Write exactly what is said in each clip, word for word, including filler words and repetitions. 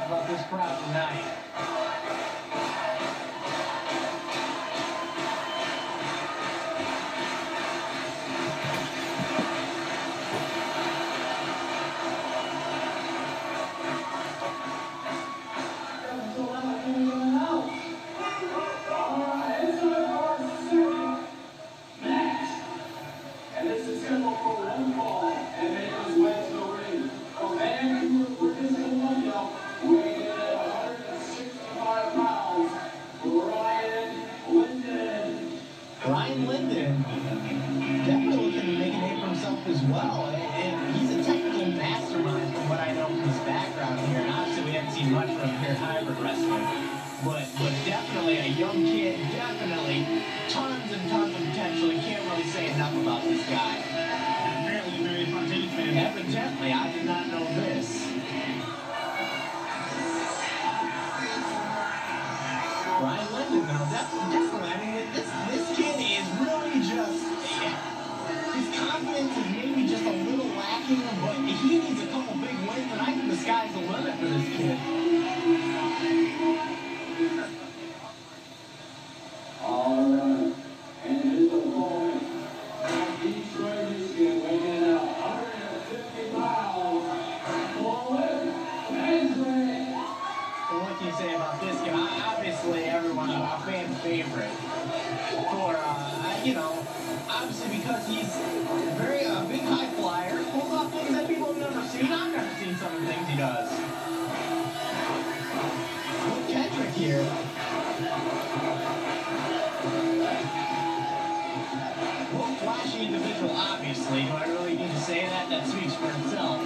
excited about this crowd tonight. Ryan Linden, definitely looking to make a name for himself as well, and he's a technical mastermind from what I know from his background here, and obviously we haven't seen much from him here at Hybrid Wrestling, but, but definitely a young kid, definitely tons and tons of potential. You can't really say enough about this guy. And apparently a very spontaneous fan. Evidently, I did not know this. Ryan Linden, though, definitely, I mean, this, this kid is really just, his confidence is maybe just a little lacking, but he needs a couple big wins, and I think the sky's the limit for this kid. All right, and his opponent, Detroit, Michigan, weighing in at one hundred fifty pounds, Colin Kendrick. Well, what can you say about this kid? Obviously, everyone, a fan's favorite. For, uh, you know, obviously because he's very, a uh, big high flyer, pulls off things that people have never seen. I've never seen some of the things he does. Look, Kendrick here. Well, flashy individual, obviously. Do I really need to say that? That speaks for itself.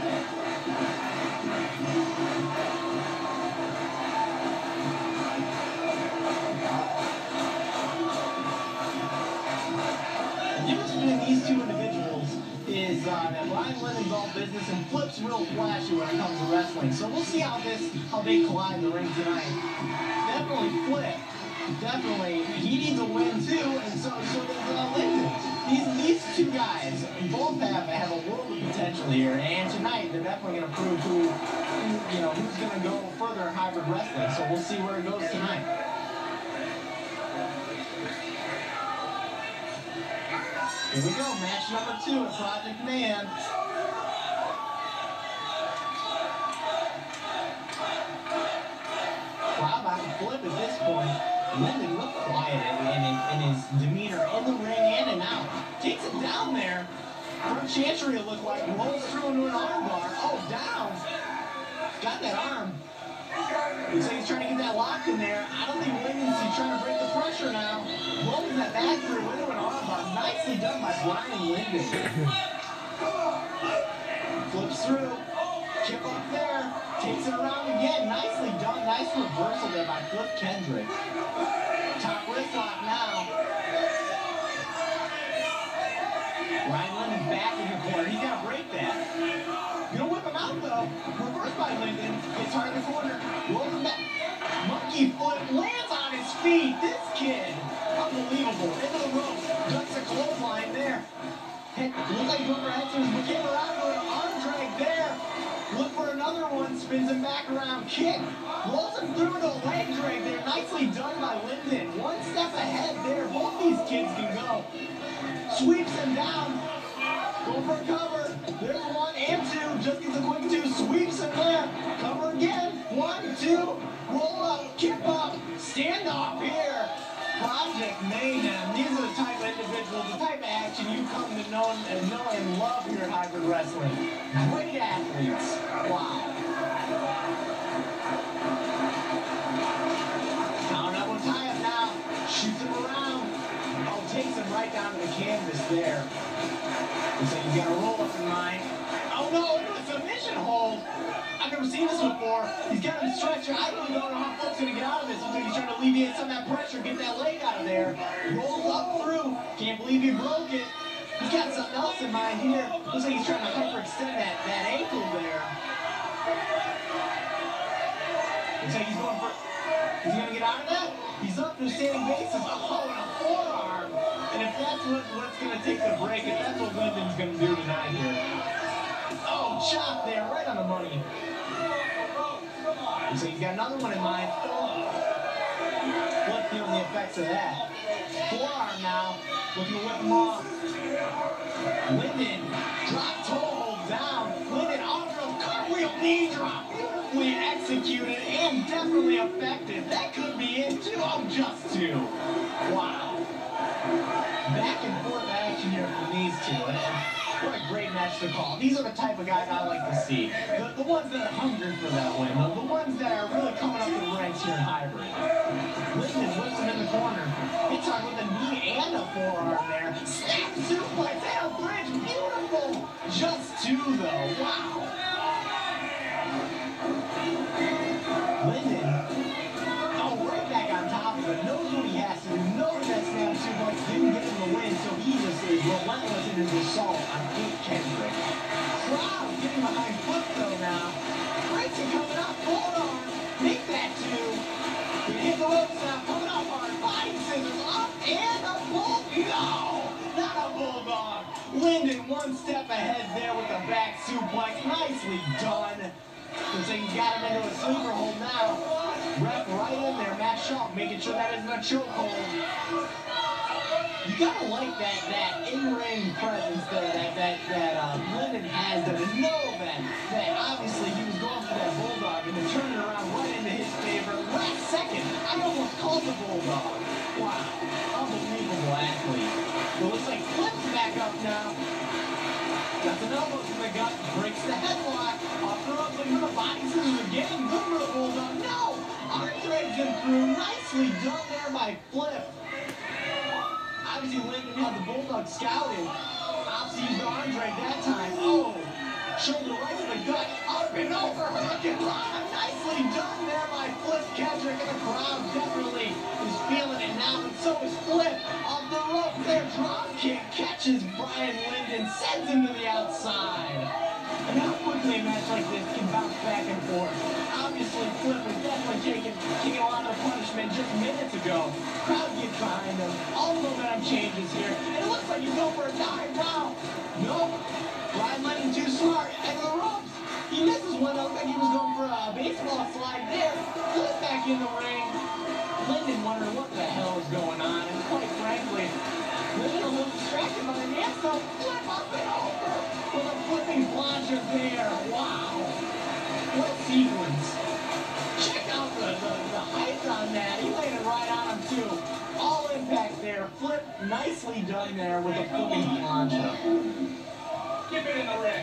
The difference between these two individuals is uh, that Ryan Linden's all business and Flip's real flashy when it comes to wrestling. So we'll see how this, how they collide in the ring tonight. Definitely Flip. Definitely, he needs a win too, and so so does uh, Linden. These these two guys both have have a world of potential here, and tonight they're definitely going to prove who, who you know who's going to go further in hybrid wrestling. So we'll see where it goes tonight. Here we go, match number two at Project Mayhem. Wow, by Flip at this point. Linden looked quiet in, in, in his demeanor in the ring and and out. Takes it down there. Front Chantry, it looked like, rolls through into an arm bar. Oh, down. Got that arm. Looks like he's trying to get that lock in there. I don't think Linden's he's trying to break the pressure now. Rolls that back through into an arm bar. Nicely done by Brian Linden. Flips through. Chip up there. Takes it around again. Nicely done. Nice reversal there by Flip Kendrick. Top wrist lock now. Ryan Linden back in the corner. He's got to break that. Gonna whip him out though. Reversed by Linden. Gets hard in the corner. Rolls him back. Monkey foot lands on his feet. This kid. Unbelievable. Into the rope. Ducks a clothesline there. Hey, looks like he overhead to his came around to an arm drag there. Look for another one, spins him back around, kick, rolls him through to a leg drag there. Nicely done by Linden. One step ahead there. Both these kids can go. Sweeps him down. Go for a cover. There's one and two. Just gets a quick two. Sweeps him there. Cover again. One, two. Roll up. Kick up. Stand off here. Project Mayhem. These are the type of individuals, the type of action you come to know and know and love here at Hybrid Wrestling. Great athletes. Wow. Now another tie up now. Shoots him around. Oh, takes him right down to the canvas there. Looks like he's got a roll up in mind. Oh no, into a submission hold. I've never seen this before. He's got him stretcher. I really don't know how Flip's gonna get out of this. Looks like he's trying to alleviate some of that pressure, get that leg out of there. Rolls up through. Can't believe he broke it. He's got something else in mind here. Looks like he's trying to hyperextend that, that ankle there. Looks like he's going for... Is he gonna get out of that? He's up to standing bases. Oh, and a forearm. And if that's what, what's gonna take the break, if that's what Linden's gonna do tonight here. Oh, chop there, right on the money. So he's got another one in mind. Oh. Flip feeling the effects of that. Forearm now, looking to whip him off. Linden, drop toe hold down. Linden off rope, cartwheel knee drop. Beautifully executed and definitely effective. That could be it too. Oh, just two. Wow. Back and forth action here from these two. And what a great match to call. These are the type of guys I like to see. The, the ones that are hungry for that win. The, the ones that are really coming up the ranks here in hybrid. Linden whips him in the corner. Hits on with a knee and a forearm there. Snap suplex and a bridge. Beautiful. Just two though. Wow. Linden. Oh, right back on top of it. Knows what he has to do. Knows that snap suplex didn't get him the win, so he just is relentless in his assault on Pete Kendrick. Crowd getting behind Flip though now. Grayson coming up. Forearm. Make that two. We hit the ropes now. Coming up hard. Body scissors up and a bull. No! Not a bulldog. Linden one step ahead there with the back suplex. Nicely done. Looks like he's got him into a sleeper hold now. Ref right in there. Matt Shaw making sure that isn't a chokehold. You gotta like that that in-ring presence there that that that uh, Linden has there to know that that obviously he was going for that bulldog and to turn it around right into his favor. Last second, I almost called the bulldog. Wow, unbelievable athlete. It looks like Flip's back up now. Got an elbow to the gut, breaks the headlock. Off the rope, looking for the body scissors again. Good for the bulldog. No, arm threads him through. Nicely done there by Flip. Obviously, Linden had the bulldog scouted. Obviously, used the arm drag that time. Oh, shoulder right to the gut. Up and over. Hurricane Rana. Nicely done there by Flip Kendrick. And the crowd definitely is feeling it now. And so is Flip. Off the rope there. Drop kick. Catches Brian Linden. Sends him to the outside. And how quickly a match like this can bounce back and forth. Obviously, Flip is definitely taking, taking a lot of punishment just minutes ago. Crowd gets behind him. All the momentum changes here. And it looks like he's going for a dive now. Nope. Brian Linden too smart. End of the ropes. He misses one. It looked like he was going for a baseball slide there. Flip back in the ring. Linden wondering what the hell is going on. And quite frankly, Linden a little distracted by the man. So Flip up and over. With a flipping plancha there. Wow. What a sequence. Check out the, the, the height on that. He laid it right on him too. All impact there. Flip nicely done there with a flipping plancha. Keep it in the ring.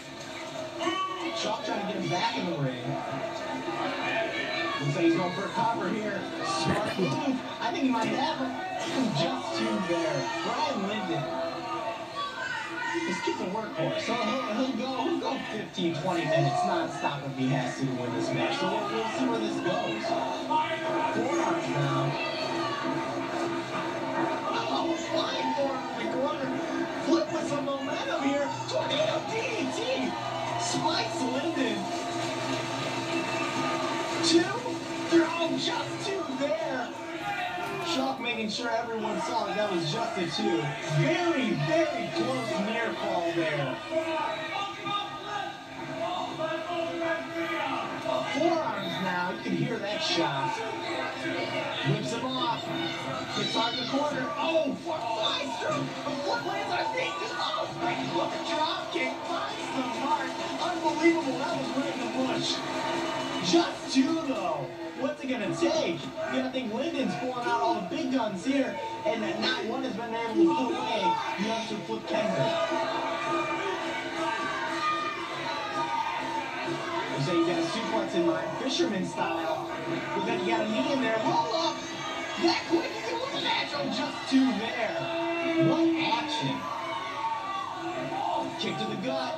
Shaw trying to get him back in the ring. Looks like he's going for a cover here. Smart move. I think he might have him. Just two there. Brian Linden. This kid's a workhorse. So he'll, he'll go he'll go fifteen, twenty minutes non-stop if he has to to win this match. So we'll, we'll see where this goes. Forearms now. Oh, flying forearm in the corner. Flip with some momentum here. Tornado D D T. Spikes Linden. Two. Throw just two there. Shock making sure everyone saw that that was just a two. Very, very close near fall there. Forearms now, you can hear that shot. Whips him off. Gets on the corner. Oh, fly through. Flip lands on his feet. Oh, great look at drop kick. Finds the mark. Unbelievable. That was right in the bush. Just two though. What's it gonna take? You gotta think Linden's pulling out all the big guns here, and not one has been able to put away the other Flip Kendrick. You say you got a suplex in mind, fisherman style. But then you got a knee in there, roll up. That quick, you can win the match. Oh, just two there. What action? Kick to the gut.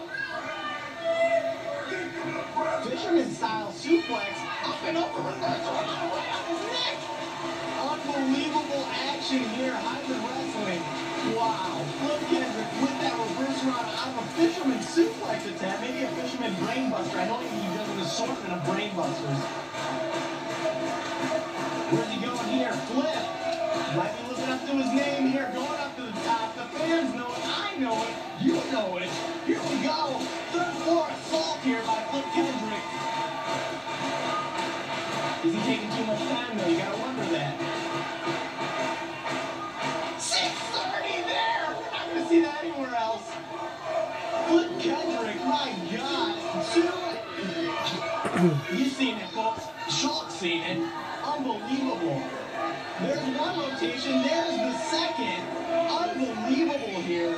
Fisherman style suplex. Up and over with that one on his neck. Unbelievable action here. Hybrid wrestling. Wow. Flip Kendrick with that reverse run out of a fisherman suplex attempt. Maybe a fisherman brainbuster. I know he does an assortment of brainbusters. Where's he going here? Flip. Might be looking up to his name here. Going up to the top. The fans know it. I know it. You know it. Here we go. Third floor assault here by Flip Kendrick. Is he taking too much time, though? You gotta wonder that. six thirty there! We're not gonna see that anywhere else. Flip Kendrick, my God. Two. You've seen it, folks. Shulk's seen it. Unbelievable. There's one rotation. There's the second. Unbelievable here.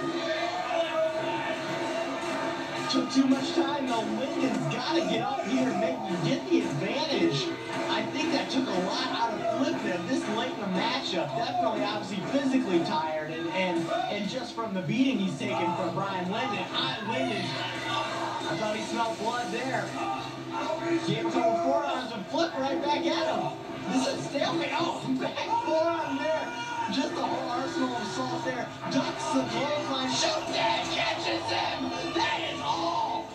Took too much time, though. Linden's got to get up here and make get the advantage. I think that took a lot out of Flip there this late in the matchup. Definitely, obviously, physically tired, and and, and just from the beating he's taken from Brian Linden. I, Linden, I thought he smelled blood there. Gave him a couple forearms and Flip right back at him. This is stalemate. Oh, back forearm there. Just the whole arsenal of assault there. Ducks the clothesline. Shoots it. Catches him. That is all.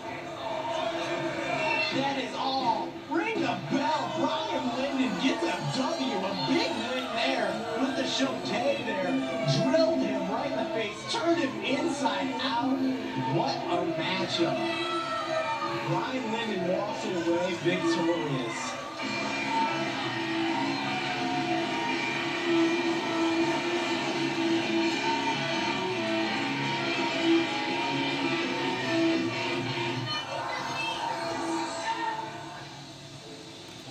That is all. Ring the bell. Brian Linden gets a W. A big win there with the Shote there. Drilled him right in the face. Turned him inside out. What a matchup. Brian Linden walks away victorious.